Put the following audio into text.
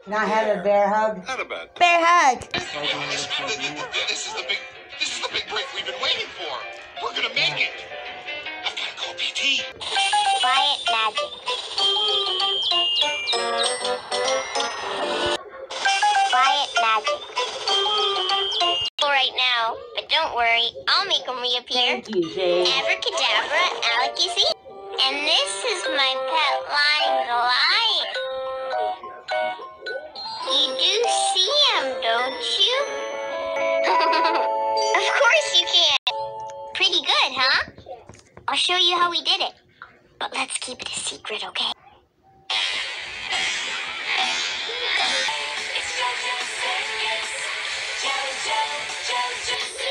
Not have a bear hug? Not a bad. Bear hug. This is the big break we've been waiting for. We're gonna make it. I've gotta call PT. Quiet magic. Quiet magic. Right now, but don't worry, I'll make them reappear. Thank you, Jade. Abracadabra, alakazam. And this is my pet lion. You do see him, don't you? Of course you can. Pretty good, huh? I'll show you how we did it. But let's keep it a secret, okay? It's JoJo Circus. JoJo, JoJo.